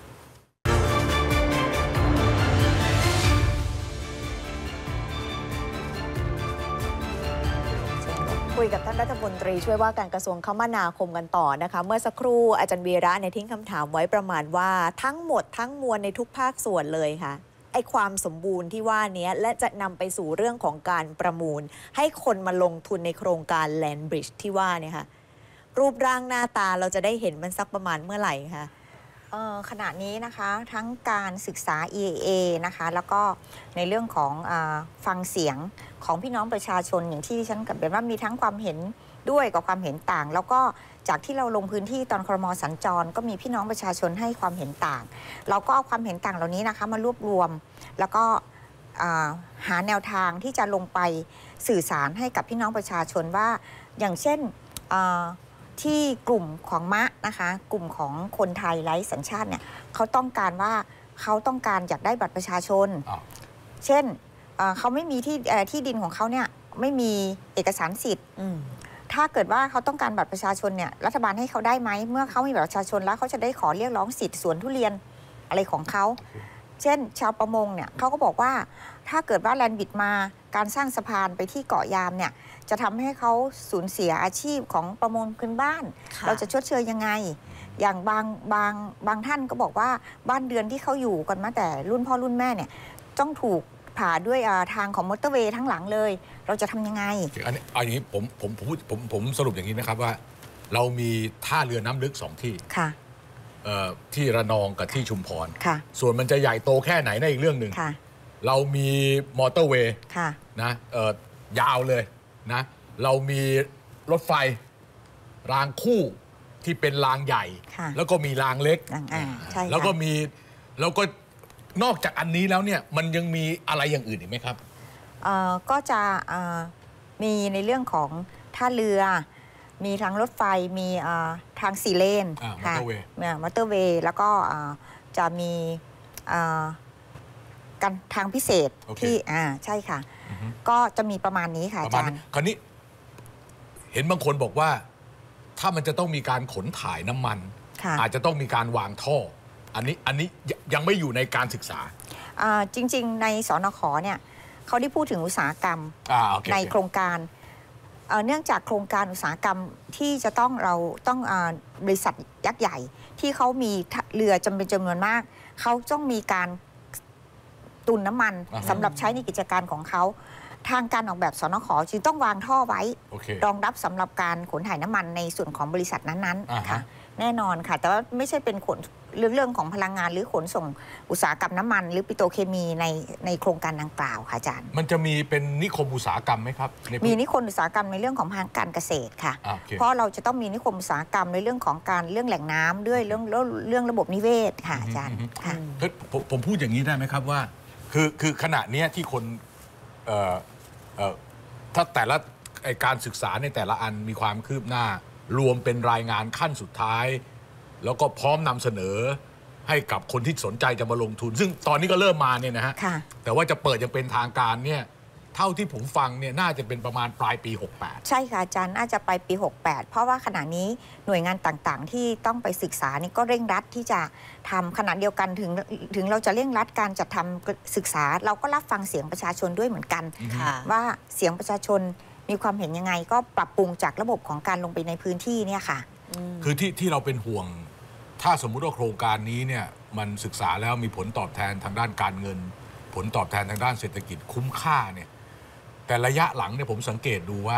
คุยกับท่านรัฐมนตรีช่วยว่าการกระทรวงคมนาคมกันต่อนะคะเมื่อสักครู่อาจารย์วีระเนี่ยทิ้งคำถามไว้ประมาณว่าทั้งหมดทั้งมวลในทุกภาคส่วนเลยค่ะไอ้ความสมบูรณ์ที่ว่านี้และจะนำไปสู่เรื่องของการประมูลให้คนมาลงทุนในโครงการแลนด์บริดจ์ที่ว่าเนี่ยค่ะรูปร่างหน้าตาเราจะได้เห็นมันสักประมาณเมื่อไหร่คะขณะนี้นะคะทั้งการศึกษา อี เอ นะคะแล้วก็ในเรื่องของอฟังเสียงของพี่น้องประชาชนอย่างที่ฉันกับเป็นว่ามีทั้งความเห็นด้วยกับความเห็นต่างแล้วก็จากที่เราลงพื้นที่ตอนครม.สัญจรก็มีพี่น้องประชาชนให้ความเห็นต่างเราก็เอาความเห็นต่างเหล่านี้นะคะมารวบรวมแล้วก็หาแนวทางที่จะลงไปสื่อสารให้กับพี่น้องประชาชนว่าอย่างเช่นที่กลุ่มของมะนะคะกลุ่มของคนไทยไร้สัญชาติเนี่ยเขาต้องการว่าเขาต้องการอยากได้บัตรประชาชนเช่นเขาไม่มีที่ที่ดินของเขาเนี่ยไม่มีเอกสารสิทธิ์ถ้าเกิดว่าเขาต้องการบัตรประชาชนเนี่ยรัฐบาลให้เขาได้ไหมเมื่อเขามีบัตรประชาชนแล้วเขาจะได้ขอเรียกร้องสิทธิ์สวนทุเรียนอะไรของเขาเช่นชาวประมงเนี่ยเขาก็บอกว่าถ้าเกิดว่าแลนด์บริดจ์มาการสร้างสะพานไปที่เกาะยามเนี่ยจะทำให้เขาสูญเสียอาชีพของประมงพื้นบ้านเราจะชดเชยยังไงอย่างบางบางบางท่านก็บอกว่าบ้านเรือนที่เขาอยู่กันมาแต่รุ่นพ่อรุ่นแม่เนี่ยต้องถูกผ่าด้วยทางของมอเตอร์เวย์ทั้งหลังเลยเราจะทำยังไงอันนี้อันนี้ผมผมผมผมผมสรุปอย่างนี้นะครับว่าเรามีท่าเรือน้ำลึกสองที่ค่ะที่ระนองกับที่ชุมพรค่ะส่วนมันจะใหญ่โตแค่ไหนนั่นอีกเรื่องหนึ่งค่ะเรามีมอเตอร์เวย์ค่ะนะยาวเลยนะเรามีรถไฟรางคู่ที่เป็นรางใหญ่แล้วก็มีรางเล็กแล้วก็มีแล้วก็นอกจากอันนี้แล้วเนี่ยมันยังมีอะไรอย่างอื่นอีกไหมครับก็จะมีในเรื่องของท่าเรือมีทางรถไฟมีทางสี่เลนค่ะมอเตอร์เวย์แล้วก็จะมีการทางพิเศษที่อ่าใช่ค่ะก็จะมีประมาณนี้ค่ะอาจารย์คราวนี้เห็นบางคนบอกว่าถ้ามันจะต้องมีการขนถ่ายน้ำมันอาจจะต้องมีการวางท่ออันนี้อันนี้ยังไม่อยู่ในการศึกษาจริงๆในสนข.เนี่ยเขาได้พูดถึงอุตสาหกรรม okay, ในโครงการเนื่องจากโครงการอุตสาหกรรมที่จะต้องเราต้องบริษัทยักษ์ใหญ่ที่เขามีเรือจำเป็นจำนวนมากเขาต้องมีการตุนน้ำมัน uh-huh. สำหรับใช้ในกิจการของเขาทางการออกแบบสนข.จึงต้องวางท่อไว้ okay. รองรับสำหรับการขนถ่ายน้ำมันในส่วนของบริษัทนั้นๆ uh-huh. ค่ะแน่นอนค่ะแต่ว่าไม่ใช่เป็นขนเรื่องเรื่องของพลังงานหรือขนส่งอุตสาหกรรมน้ำมันหรือปิโตรเคมีในในโครงการดังกล่าวค่ะอาจารย์มันจะมีเป็นนิคมอุตสาหกรรมไหมครับมีนิคมอุตสาหกรรมในเรื่องของทางการเกษตรค่ะ okay. เพราะเราจะต้องมีนิคมอุตสาหกรรมในเรื่องของการเรื่องแหล่งน้ำด้วยเรื่องเรื่องระบบนิเวศค่ะอาจารย์ค่ะผมผมพูดอย่างนี้ได้ไหมครับว่าคือคือขณะนี้ที่คนเอ่อเอ่อถ้าแต่ละการศึกษาในแต่ละอันมีความคืบหน้ารวมเป็นรายงานขั้นสุดท้ายแล้วก็พร้อมนำเสนอให้กับคนที่สนใจจะมาลงทุนซึ่งตอนนี้ก็เริ่มมาเนี่ยนะฮะแต่ว่าจะเปิดยังเป็นทางการเนี่ยเท่าที่ผมฟังเนี่ยน่าจะเป็นประมาณปลายปีหกแปดใช่ค่ะอาจารย์น่าจะไปปีหกแปดเพราะว่าขณะนี้หน่วยงานต่างๆที่ต้องไปศึกษานี่ก็เร่งรัดที่จะทำขณะเดียวกันถึงถึงเราจะเร่งรัดการจัดทำศึกษาเราก็รับฟังเสียงประชาชนด้วยเหมือนกันว่าเสียงประชาชนมีความเห็นยังไงก็ปรับปรุงจากระบบของการลงไปในพื้นที่เนี่ยค่ะคือที่ที่เราเป็นห่วงถ้าสมมุติว่าโครงการนี้เนี่ยมันศึกษาแล้วมีผลตอบแทนทางด้านการเงินผลตอบแทนทางด้านเศรษฐกิจคุ้มค่าเนี่ยแต่ระยะหลังเนี่ยผมสังเกตดูว่า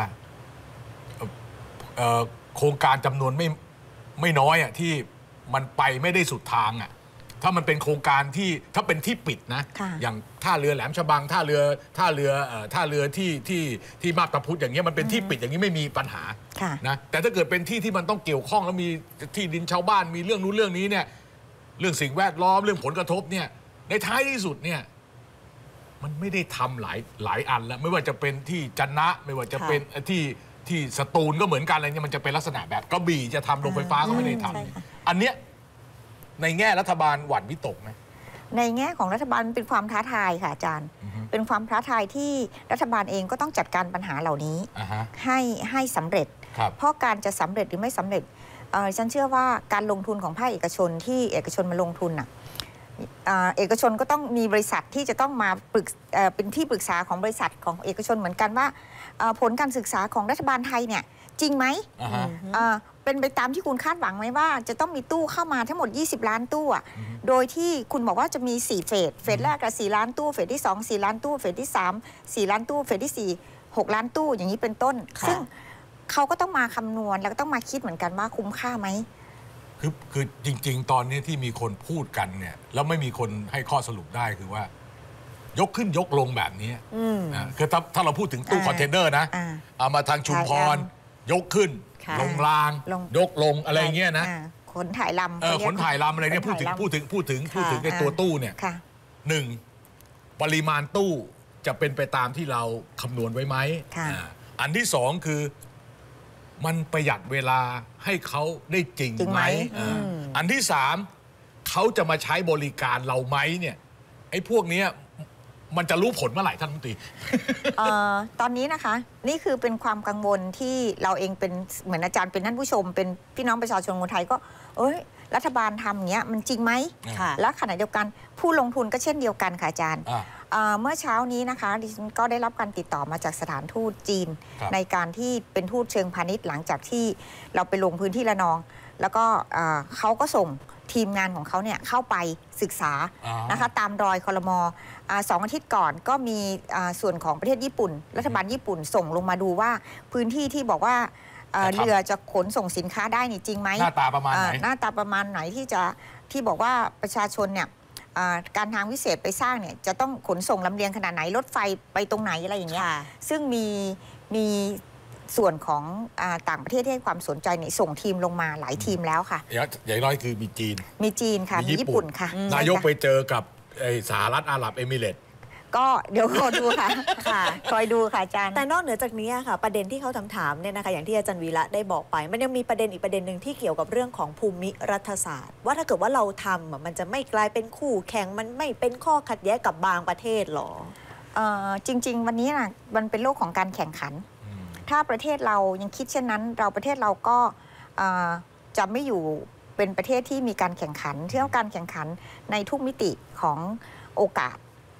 โครงการจำนวนไม่ไม่น้อยอ่ะที่มันไปไม่ได้สุดทางอ่ะถ้ามันเป็นโครงการที่ถ้าเป็นที่ปิดนะอย่างท่าเรือแหลมฉบังท่าเรือท่าเรือท่าเรือที่ที่ที่มาบตาพุธอย่างเงี้ยมันเป็นที่ปิดอย่างนี้ไม่มีปัญหานะแต่ถ้าเกิดเป็นที่ที่มันต้องเกี่ยวข้องแล้วมีที่ดินชาวบ้านมีเรื่องนู้นเรื่องนี้เนี่ยเรื่องสิ่งแวดล้อมเรื่องผลกระทบเนี่ยในท้ายที่สุดเนี่ยมันไม่ได้ทำหลายหลายอันแล้วไม่ว่าจะเป็นที่จันนะไม่ว่าจะเป็นที่ที่สตูลก็เหมือนกันอะไรเนี่ยมันจะเป็นลักษณะแบบกระบี่จะทำโรงไฟฟ้าก็ไม่ได้ทำอันเนี้ยในแง่รัฐบาลหวั่นวิตกไหมในแง่ของรัฐบาลเป็นความท้าทายค่ะอาจารย์ uh-huh. เป็นความท้าทายที่รัฐบาลเองก็ต้องจัดการปัญหาเหล่านี้ uh-huh. ให้ให้สำเร็จเพราะการจะสำเร็จหรือไม่สำเร็จฉันเชื่อว่าการลงทุนของภาคเอกชนที่เอกชนมาลงทุนอ่ะเอกชนก็ต้องมีบริษัทที่จะต้องมาปรึกเป็นที่ปรึกษาของบริษัทของเอกชนเหมือนกันว่าผลการศึกษาของรัฐบาลไทยเนี่ยจริงไหม uh-huh. เป็นไปตามที่คุณคาดหวังไหมว่าจะต้องมีตู้เข้ามาทั้งหมดยี่สิบล้านตู้โดยที่คุณบอกว่าจะมีสี่เฟสเฟสแรกกับสี่ล้านตู้เฟสที่สอง สี่ล้านตู้เฟสที่สาม สี่ล้านตู้เฟสที่สี่ หกล้านตู้อย่างนี้เป็นต้นซึ่งเขาก็ต้องมาคำนวณแล้วก็ต้องมาคิดเหมือนกันว่าคุ้มค่าไหมคือคือจริงๆตอนนี้ที่มีคนพูดกันเนี่ยแล้วไม่มีคนให้ข้อสรุปได้คือว่ายกขึ้นยกลงแบบนี้นะคือถ้าถ้าเราพูดถึงตู้คอนเทนเนอร์นะเอามาทางชุมพรยกขึ้นลงรางยกลงอะไรเงี้ยนะขนถ่ายลำเออขนถ่ายลำอะไรเนี่ยพูดถึงพูดถึงพูดถึงพูดถึงในตัวตู้เนี่ยหนึ่งปริมาณตู้จะเป็นไปตามที่เราคำนวณไว้ไหมอันที่สองคือมันประหยัดเวลาให้เขาได้จริงไหมอันที่สามเขาจะมาใช้บริการเราไหมเนี่ยไอ้พวกนี้มันจะรู้ผลเมื่อไหร่ท่านรัฐมนตรีตอนนี้นะคะนี่คือเป็นความกังวลที่เราเองเป็นเหมือนอาจารย์เป็นท่านผู้ชมเป็นพี่น้องประชาชนคนไทยก็เอ้ยรัฐบาลทำอย่างเงี้ยมันจริงไหมและขณะเดียวกันผู้ลงทุนก็เช่นเดียวกันค่ะอาจารย์เมื่อเช้านี้นะคะดิฉันก็ได้รับการติดต่อมาจากสถานทูตจีนในการที่เป็นทูตเชิงพาณิชย์หลังจากที่เราไปลงพื้นที่ระนองแล้วก็เขาก็ส่งทีมงานของเขาเนี่ยเข้าไปศึกษานะคะตามรอยครม.สองอาทิตย์ก่อนก็มีส่วนของประเทศญี่ปุ่นรัฐบาลญี่ปุ่นส่งลงมาดูว่าพื้นที่ที่บอกว่าเรือจะขนส่งสินค้าได้นี่จริงไหมหน้าตาประมาณไหนหน้าตาประมาณไหนที่จะที่บอกว่าประชาชนเนี่ยการทางวิเศษไปสร้างเนี่ยจะต้องขนส่งลำเลียงขนาดไหนรถไฟไปตรงไหนอะไรอย่างเงี้ยซึ่งมีมีส่วนของต่างประเทศที่ให้ความสนใจเนี่ยส่งทีมลงมาหลายทีมแล้วค่ะอย่างน้อยคือมีจีนมีจีนค่ะมีญี่ปุ่นค่ะนายกไปเจอกับสหรัฐอาหรับเอมิเรตส์ก็เดี๋ยวคอยดูค่ะค่ะคอยดูค่ะอาจารย์แต่นอกเหนือจากนี้ค่ะประเด็นที่เขาถามถามเนี่ยนะคะอย่างที่อาจารย์วีระได้บอกไปมันยังมีประเด็นอีกประเด็นหนึ่งที่เกี่ยวกับเรื่องของภูมิรัฐศาสตร์ว่าถ้าเกิดว่าเราทำมันจะไม่กลายเป็นคู่แข่งมันไม่เป็นข้อขัดแย้งกับบางประเทศหรอจริงๆวันนี้นะมันเป็นโลกของการแข่งขันถ้าประเทศเรายังคิดเช่นนั้นเราประเทศเราก็จะไม่อยู่เป็นประเทศที่มีการแข่งขันที่ต้องการแข่งขันในทุกมิติของโอกาส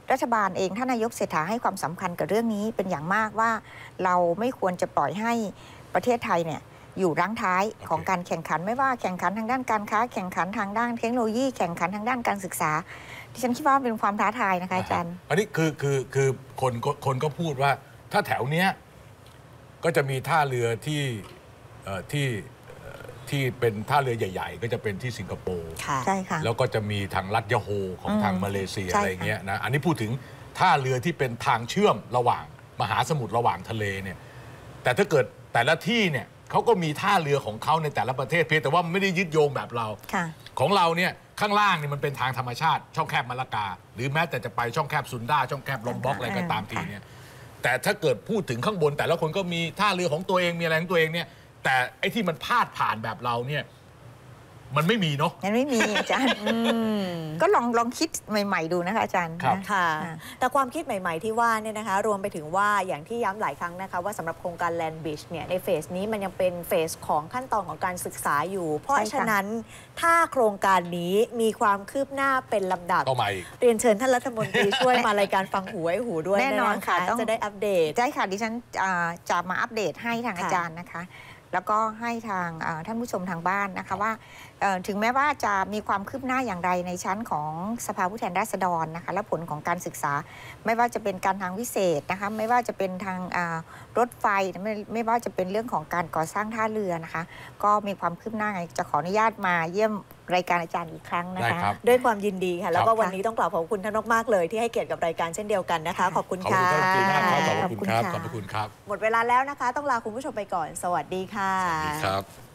รัฐบาลเองท่านนายกเศรษฐาให้ความสำคัญกับเรื่องนี้เป็นอย่างมากว่าเราไม่ควรจะปล่อยให้ประเทศไทยเนี่ยอยู่รั้งท้ายของการแข่งขันไม่ว่าแข่งขันทางด้านการค้าแข่งขันทางด้านเทคโนโลยีแข่งขันทางด้านการศึกษาดิฉันคิดว่าเป็นความท้าทายนะคะอาจารย์อันนี้คือคือคือคนคนก็พูดว่าถ้าแถวเนี้ยก็จะมีท่าเรือที่ที่ที่เป็นท่าเรือใหญ่ๆก็จะเป็นที่สิงคโปร์ใช่ค่ะแล้วก็จะมีทางลัดยาโฮของทางมาเลเซียอะไรเงี้ยนะอันนี้พูดถึงท่าเรือที่เป็นทางเชื่อมระหว่างมหาสมุทรระหว่างทะเลเนี่ยแต่ถ้าเกิดแต่ละที่เนี่ยเขาก็มีท่าเรือของเขาในแต่ละประเทศเพียงแต่ว่ามันไม่ได้ยึดโยงแบบเราของเราเนี่ยข้างล่างเนี่ยมันเป็นทางธรรมชาติช่องแคบมะละกาหรือแม้แต่จะไปช่องแคบซุนดาช่องแคบลอมบ็อกอะไรก็ตามทีเนี่ยแต่ถ้าเกิดพูดถึงข้างบนแต่ละคนก็มีท่าเรือของตัวเองมีอะไรของตัวเองเนี่ยแต่ไอ้ที่มันพาดผ่านแบบเราเนี่ยมันไม่มีเนาะมันไม่มีอาจารย์ก็ลองลองคิดใหม่ๆดูนะคะอาจารย์ค่ะแต่ความคิดใหม่ๆที่ว่าเนี่ยนะคะรวมไปถึงว่าอย่างที่ย้ำหลายครั้งนะคะว่าสำหรับโครงการ Land Bridge เนี่ยในเฟสนี้มันยังเป็นเฟสของขั้นตอนของการศึกษาอยู่เพราะฉะนั้นถ้าโครงการนี้มีความคืบหน้าเป็นลำดับเรียนเชิญท่านรัฐมนตรีช่วยมารายการฟังหูไว้หูด้วยแน่นอนค่ะจะได้อัปเดตใช่ค่ะดิฉันจะมาอัปเดตให้ทางอาจารย์นะคะแล้วก็ให้ทางท่านผู้ชมทางบ้านนะคะว่าถึงแม้ว่าจะมีความคืบหน้าอย่างไรในชั้นของสภาผู้แทนราษฎรนะคะและผลของการศึกษาไม่ว่าจะเป็นการทางวิเศษนะคะไม่ว่าจะเป็นทางรถไฟไม่ไม่ว่าจะเป็นเรื่องของการก่อสร้างท่าเรือนะคะก็มีความคืบหน้าไงจะขออนุญาตมาเยี่ยมรายการอาจารย์อีกครั้งนะคะด้วยความยินดีค่ะแล้วก็วันนี้ต้องกล่าวขอบคุณท่านมากๆเลยที่ให้เกียรติกับรายการเช่นเดียวกันนะคะขอบคุณค่ะขอบคุณมากครับขอบคุณครับขอบคุณครับหมดเวลาแล้วนะคะต้องลาคุณผู้ชมไปก่อนสวัสดีค่ะสวัสดีครับ